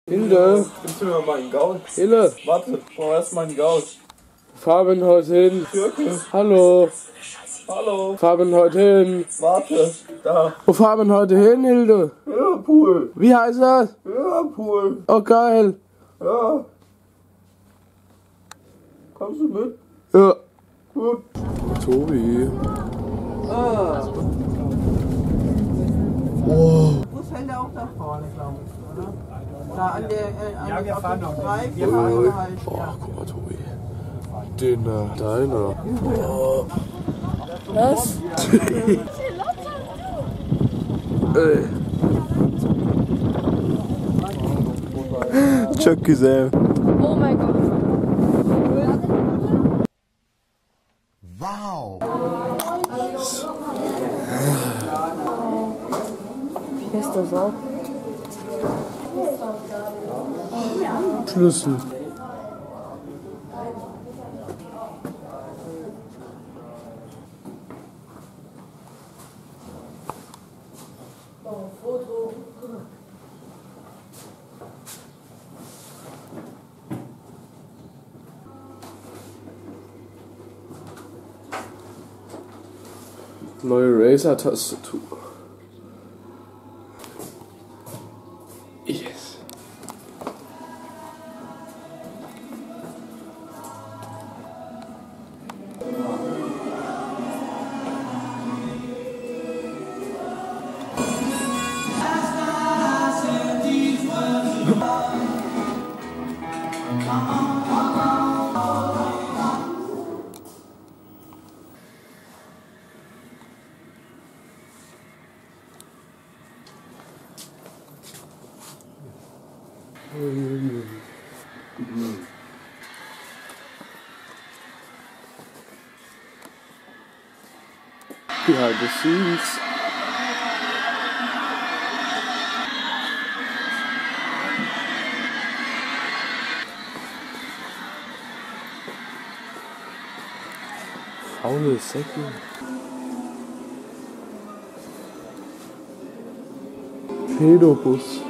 Hilde! Gibst du mir mal einen Gaul? Hilde! Warte, ich brauch erstmal einen Gaul. Fahren heute hin. Türke. Hallo! Hallo. Fahren heute hin. Warte, da. Wo fahren wir heute hin, Hilde? Liverpool. Wie heißt das? Liverpool. Oh, geil! Ja. Kommst du mit? Ja. Gut. Tobi. Ah. Wow. Busfeld auch da vorne, glaube ich, oder? Da an der, Ja, wir fahren noch. Wir fahren halt, Oh, ja. guck mal, Tobi. Deiner. Oh. Was? Çok güzel. Oh mein Gott. Wow! Wie heißt das auch? Schlüssel. Neue Razer-Tastatur. Yes. Behind the scenes. Faule Säcke. Pedobus.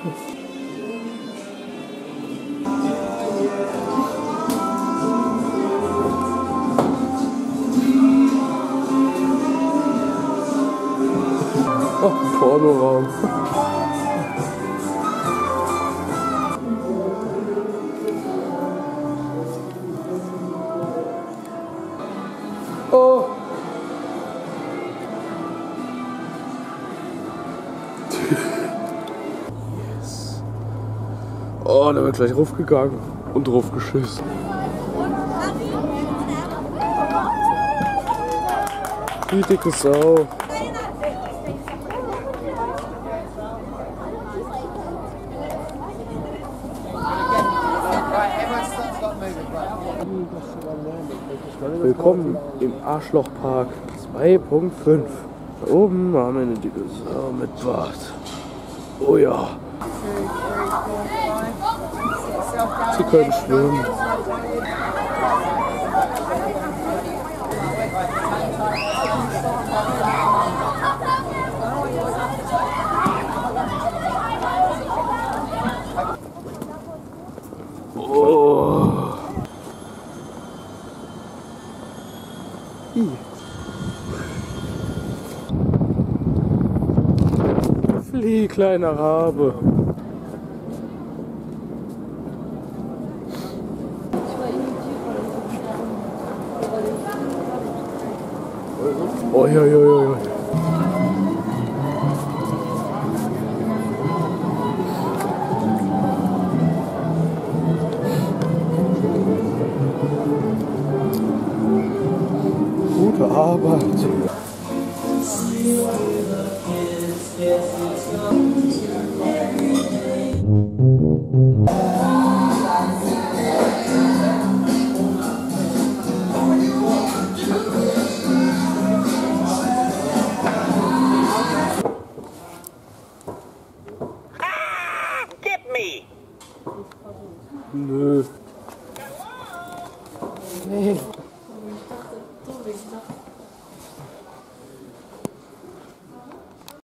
Oh, Pornoraum. Oh. Yes. Oh, da wird gleich raufgegangen und drauf geschissen. Die dicke Sau. Willkommen im Arschlochpark 2.5. Da oben haben wir eine dicke Sau mit Bart. Oh ja. Sie können schwimmen. Oh. Flieh, kleiner Rabe. Oh, ja, ja, ja, ja. Gute Arbeit. Nö.